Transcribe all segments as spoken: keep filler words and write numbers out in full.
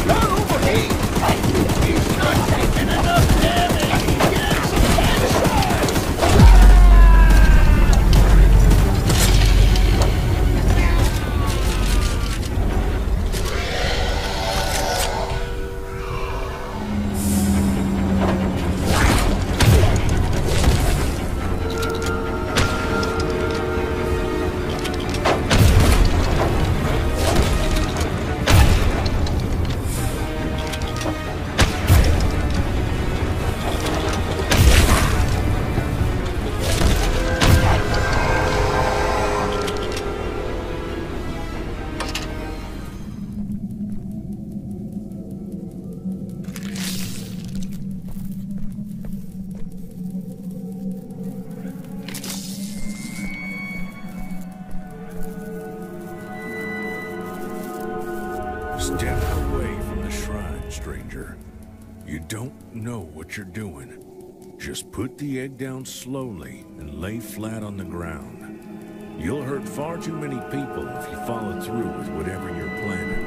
Step away from the shrine, stranger. You don't know what you're doing. Just put the egg down slowly and lay flat on the ground. You'll hurt far too many people if you follow through with whatever you're planning.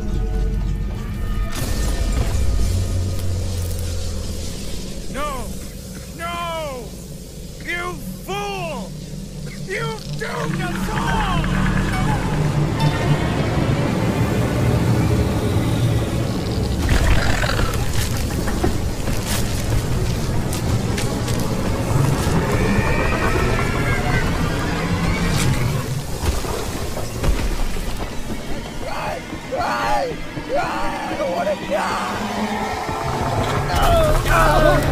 No! No! You fool! You doomed us all! I want to die! No! No!